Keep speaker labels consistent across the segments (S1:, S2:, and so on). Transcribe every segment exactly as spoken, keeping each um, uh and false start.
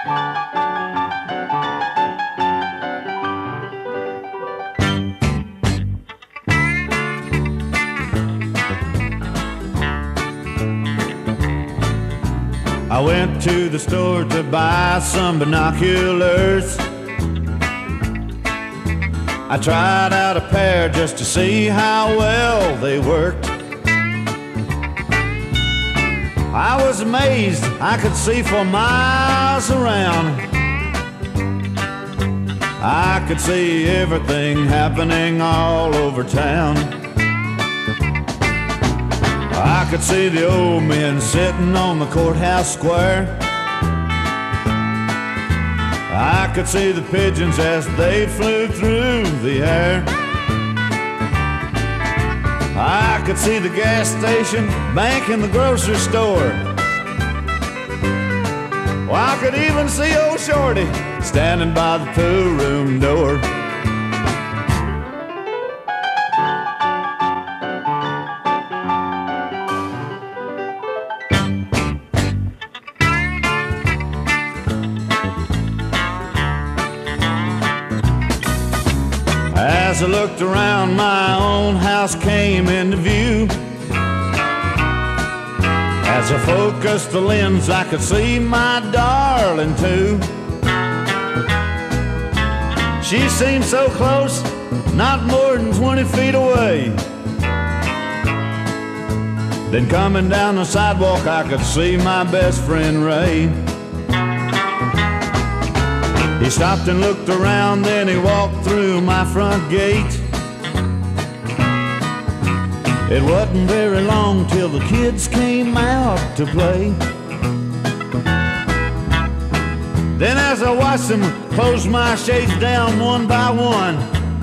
S1: I went to the store to buy some binoculars. I tried out a pair just to see how well they worked. I was amazed I could see for miles around. I could see everything happening all over town. I could see the old men sitting on the courthouse square. I could see the pigeons as they flew through the air. I could see the gas station, bank, and the grocery store. Well, I could even see old Shorty standing by the pool room door. As I looked around, my own house came into view. As I focused the lens, I could see my darling too. She seemed so close, not more than twenty feet away. Then coming down the sidewalk, I could see my best friend Ray. He stopped and looked around, then he walked through my front gate. It wasn't very long till the kids came out to play. Then as I watched them close my shades down one by one,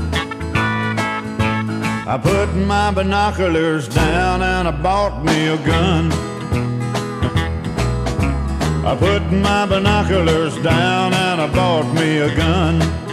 S1: I put my binoculars down and I bought me a gun. I put my binoculars down and I bought me a gun.